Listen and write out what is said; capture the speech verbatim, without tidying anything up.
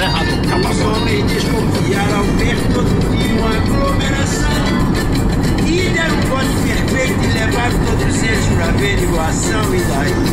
Os homens desconfiaram ao ver todo dia uma aglomeração e deram um voto perfeito e levaram todos eles para averiguação. E daí?